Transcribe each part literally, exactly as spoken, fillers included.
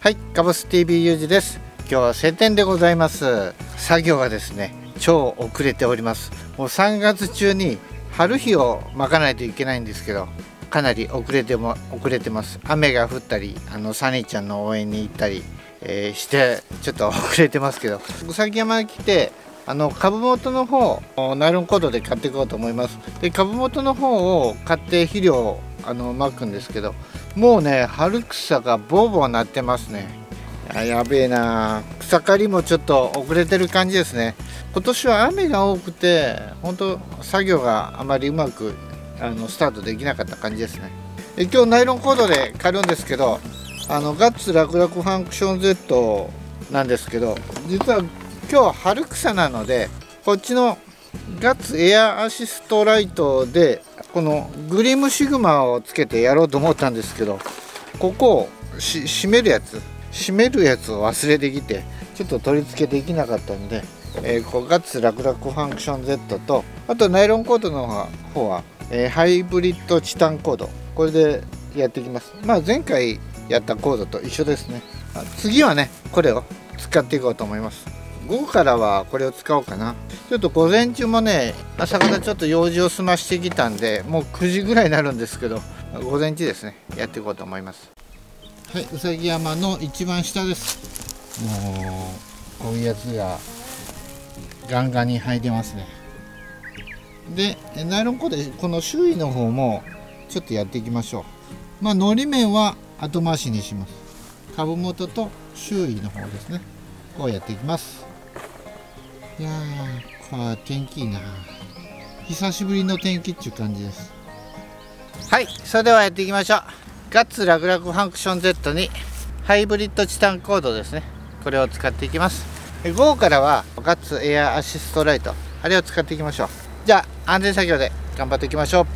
はい、カボス ティービー ゆうじです。今日は晴天でございます。作業がですね、超遅れております。もうさんがつ中に春日をまかないといけないんですけど、かなり遅れても遅れてます。雨が降ったり、あのサニーちゃんの応援に行ったり、えー、してちょっと遅れてますけど、うさぎ山に来て、あの株元の方ナイロンコードで買っていこうと思います。で、株元の方を買って肥料をあのまくんですけど、もうね春草がボーボーなってますね。あ、やべえな。草刈りもちょっと遅れてる感じですね。今年は雨が多くて本当作業があまりうまくあのスタートできなかった感じですね。で、今日ナイロンコードで刈るんですけど、あのガッツラクラクファンクション Z なんですけど、実は今日は春草なので、こっちのガッツエアアシストライトでこのグリムシグマをつけてやろうと思ったんですけど、ここをし締めるやつ締めるやつを忘れてきてちょっと取り付けできなかったんで、えー、こうガッツラクラクファンクション Z と、あとナイロンコードの方は、えー、ハイブリッドチタンコード、これでやっていきます。まあ前回やったコードと一緒ですね。次はねこれを使っていこうと思います。午後からはこれを使おうかな。ちょっと午前中もね朝方ちょっと用事を済ましてきたんで、もうくじぐらいになるんですけど、午前中ですねやっていこうと思います。はい、うさぎ山の一番下です。もうこういうやつがガンガンに生えてますね。でナイロンコードでこの周囲の方もちょっとやっていきましょう。まあのり面は後回しにします。株元と周囲の方ですね、こうやっていきます。いやー、これ天気いいな。久しぶりの天気っていう感じです。はい、それではやっていきましょう。ガッツラクラクファンクション Z にハイブリッドチタンコードですね、これを使っていきます。午後からはガッツエアアシストライト、あれを使っていきましょう。じゃあ安全作業で頑張っていきましょう。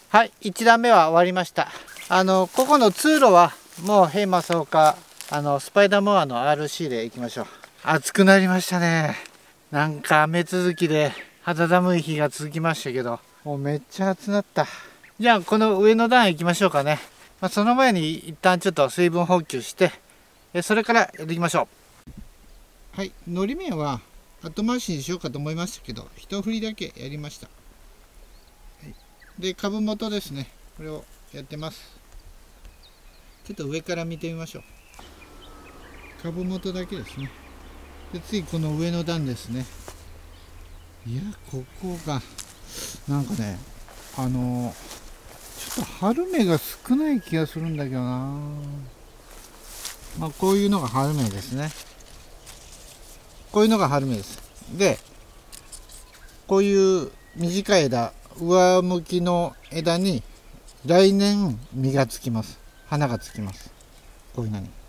はい、いち段目は終わりました。あのここの通路はもうヘイマソウかあのスパイダーモアの アールシー で行きましょう。暑くなりましたね。なんか雨続きで肌寒い日が続きましたけど、もうめっちゃ暑くなった。じゃあこの上の段行きましょうかね。まあ、その前に一旦ちょっと水分補給してそれからやっていきましょう。はい、のり面は後回しにしようかと思いましたけど、一振りだけやりました。はい、で株元ですね、これをやってます。ちょっと上から見てみましょう。株元だけですね。で次この上の段ですね。いやここがなんかね、あのちょっと春芽が少ない気がするんだけどな。まあこういうのが春芽ですね。こういうのが春芽です。でこういう短い枝、上向きの枝に来年実がつきます。花がつきます。こういうのに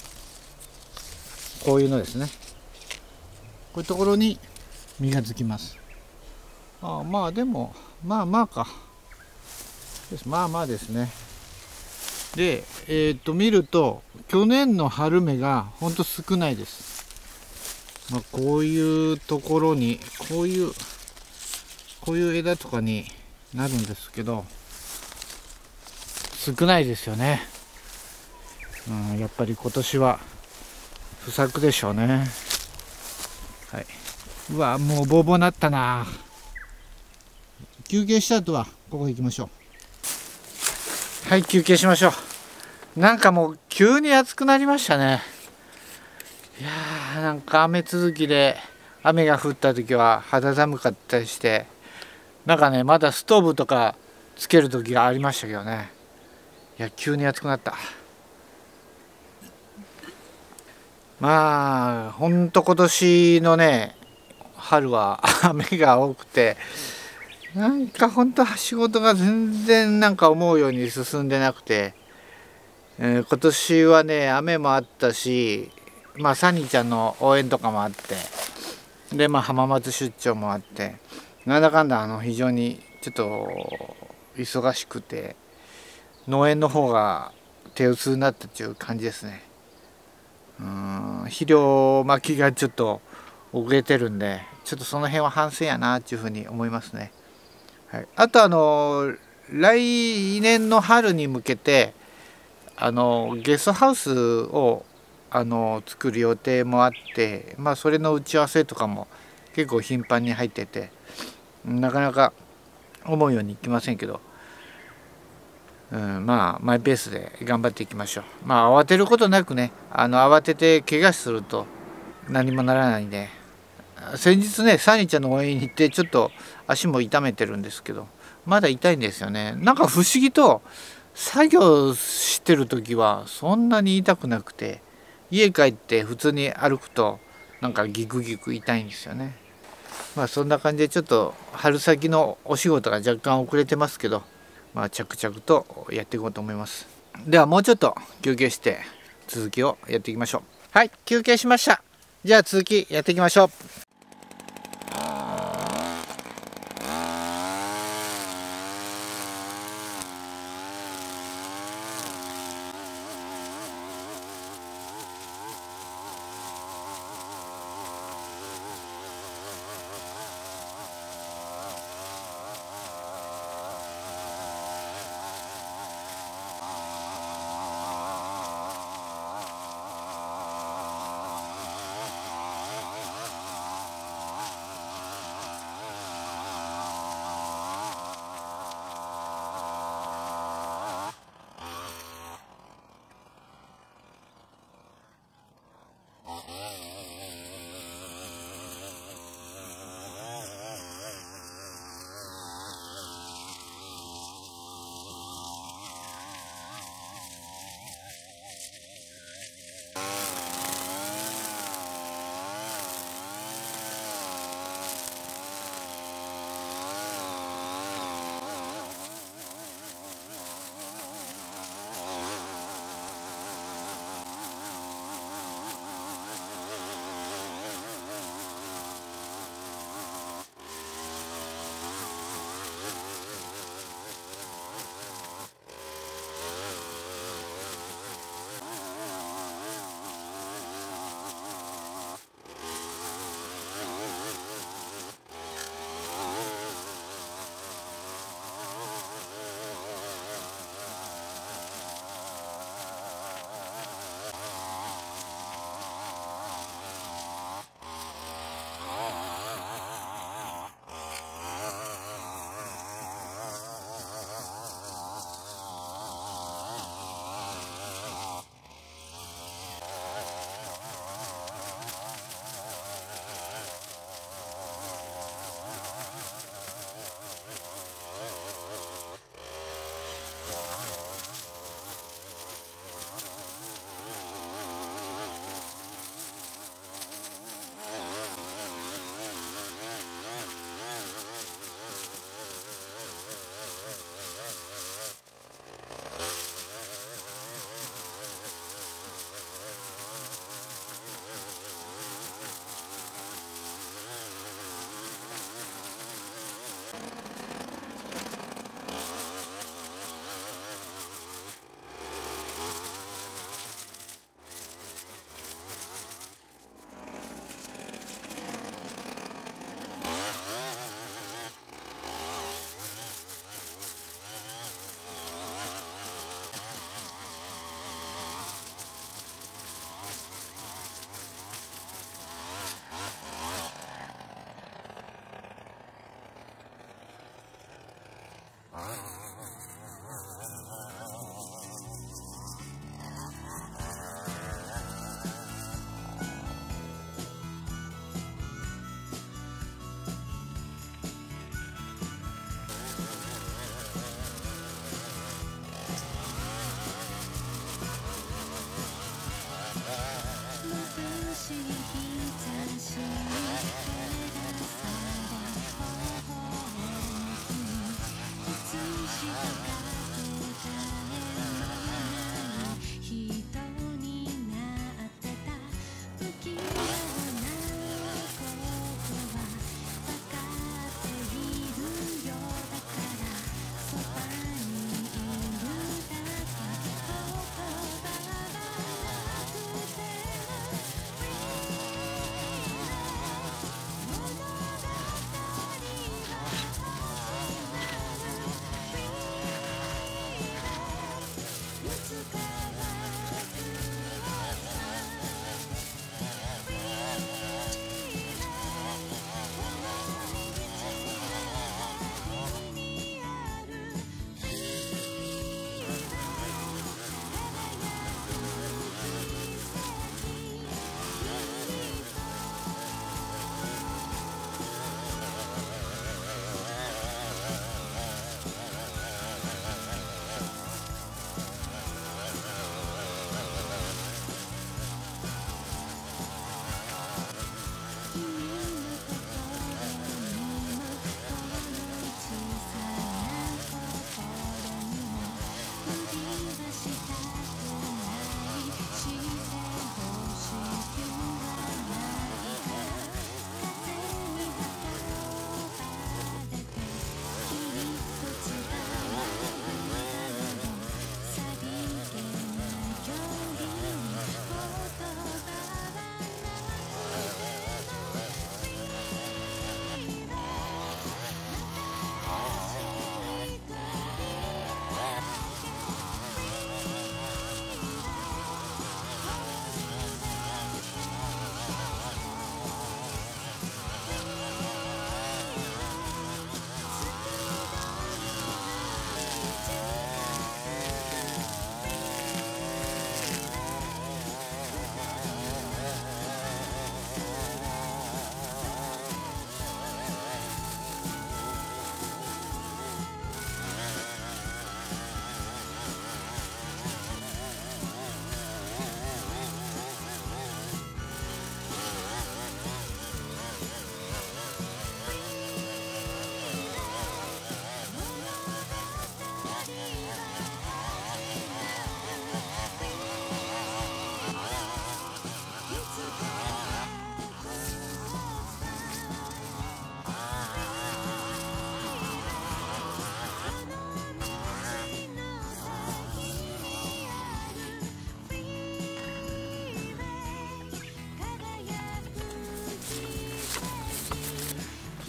こういうのですね。こういうところに実がつきます。ああまあでもまあまあかですまあまあですね。でえっ、ー、と見ると去年の春芽がほんと少ないです。まあ、こういうところにこういうこういう枝とかになるんですけど少ないですよね。うん、やっぱり今年は不作でしょうね。はい、うわもうボーボーなったな。休憩した後はここ行きましょう。はい、休憩しましょう。なんかもう急に暑くなりましたね。いやーなんか雨続きで雨が降った時は肌寒かったりして、なんかねまだストーブとかつける時がありましたけどね。いや急に暑くなった。まあほんと今年のね春は雨が多くて、なんかほんと仕事が全然なんか思うように進んでなくて、えー、今年はね雨もあったし、まあサニーちゃんの応援とかもあって、でまあ浜松出張もあって、なんだかんだあの非常にちょっと忙しくて農園の方が手薄になったっていう感じですね。うーん肥料まきがちょっと遅れてるんで、ちょっとその辺は反省やなっていうふうに思いますね。はい、あとあの来年の春に向けてあのゲストハウスをあの作る予定もあって、まあそれの打ち合わせとかも結構頻繁に入ってて、なかなか思うようにいきませんけど、うん、まあマイペースで頑張っていきましょう。まあ慌てることなくね、あの慌てて怪我すると何もならないんで、先日ねサニーちゃんの応援に行ってちょっと足も痛めてるんですけど、まだ痛いんですよね。なんか不思議と作業してる時はそんなに痛くなくて、家帰って普通に歩くとなんかギクギク痛いんですよね。まあそんな感じでちょっと春先のお仕事が若干遅れてますけど、まあ着々とやっていこうと思います。ではもうちょっと休憩して続きをやっていきましょう。はい、休憩しました。じゃあ続きやっていきましょう。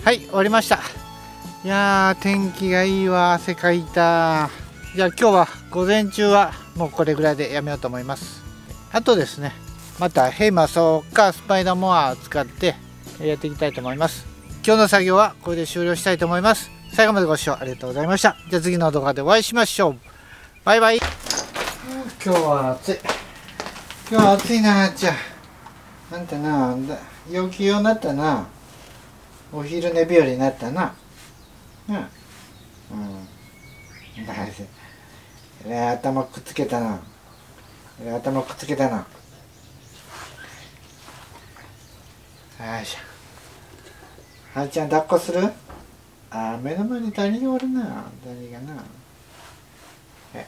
はい、終わりました。いやー、天気がいいわ。汗かいた。じゃあ今日は午前中はもうこれぐらいでやめようと思います。あとですね、またヘイマーソーかスパイダーモアを使ってやっていきたいと思います。今日の作業はこれで終了したいと思います。最後までご視聴ありがとうございました。じゃあ次の動画でお会いしましょう。バイバイ。今日は暑い。今日は暑いな。じゃあなんてな、陽気ようになったな。お昼寝日和になったな。うん。うん。えらい頭くっつけたな。えらい頭くっつけたな。よいしょ。はーちゃん抱っこする？あー、目の前にダニがおるな。ダニがな。え、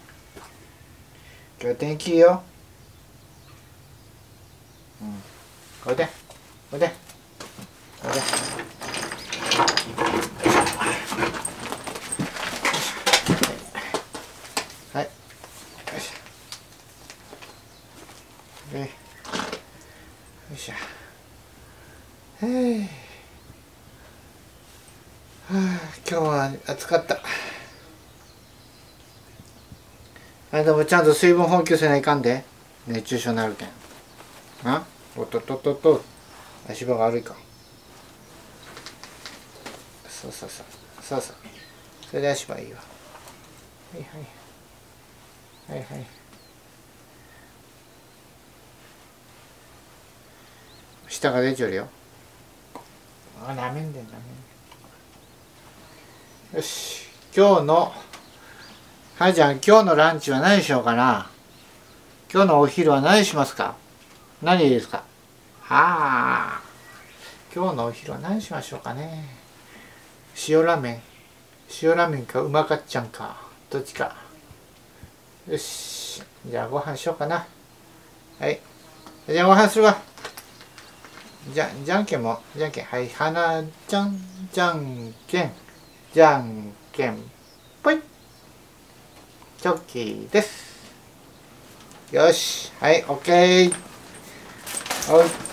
今日天気いいよ。うん。おいで。おいで。おいで。はい。よいしょ。よいしょ。へえ。はあ、今日は暑かった。あ、でもちゃんと水分補給せないかんで。熱中症になるけん。あ、おっとっとっとっと。足場が悪いか。そうそうそう。そうそう。それで足場いいわ。はいはい。はいはい。舌が出ちゃうよ。あ、なめんでんなめんでん。よし。今日の、はい、じゃあ今日のランチは何しようかな。今日のお昼は何しますか？何ですか？ああ。今日のお昼は何しましょうかね。塩ラーメン。塩ラーメンかうまかっちゃんか。どっちか。よし。じゃあご飯しようかな。はい。じゃあご飯するわ。じゃ、じゃんけんも。じゃんけん。はい。はなちゃん。じゃんけん。じゃんけん。ぽい。チョキです。よし。はい。オッケー。はい。